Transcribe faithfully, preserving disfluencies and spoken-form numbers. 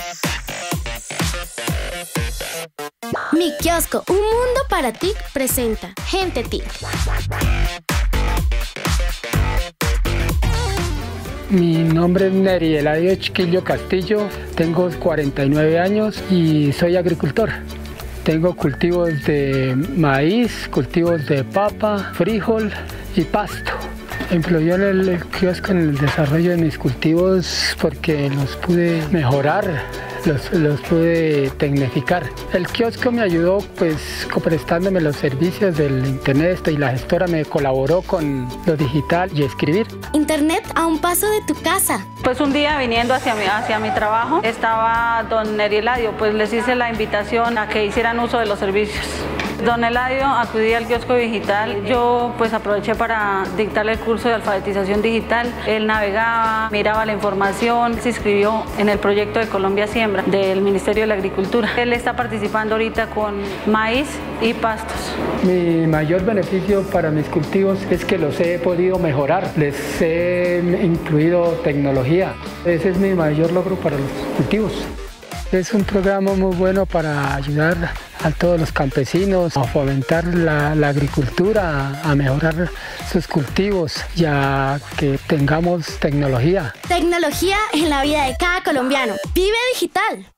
Mi kiosco, un mundo para T I C presenta Gente T I C. Mi nombre es Neri Eladio Chiquillo Castillo, tengo cuarenta y nueve años y soy agricultor. Tengo cultivos de maíz, cultivos de papa, frijol y pasto. Influyó en el kiosco en el desarrollo de mis cultivos porque los pude mejorar, los, los pude tecnificar. El kiosco me ayudó pues prestándome los servicios del internet y la gestora me colaboró con lo digital y escribir. Internet a un paso de tu casa. Pues un día viniendo hacia mi, hacia mi trabajo estaba don Neri Eladio, pues les hice la invitación a que hicieran uso de los servicios. Don Eladio acudía al kiosco digital, yo pues aproveché para dictarle el curso de alfabetización digital. Él navegaba, miraba la información, se inscribió en el proyecto de Colombia Siembra del Ministerio de la Agricultura. Él está participando ahorita con maíz y pastos. Mi mayor beneficio para mis cultivos es que los he podido mejorar, les he incluido tecnología. Ese es mi mayor logro para los cultivos. Es un programa muy bueno para ayudar a todos los campesinos a fomentar la, la agricultura, a mejorar sus cultivos y a que tengamos tecnología. Tecnología en la vida de cada colombiano. Vive digital.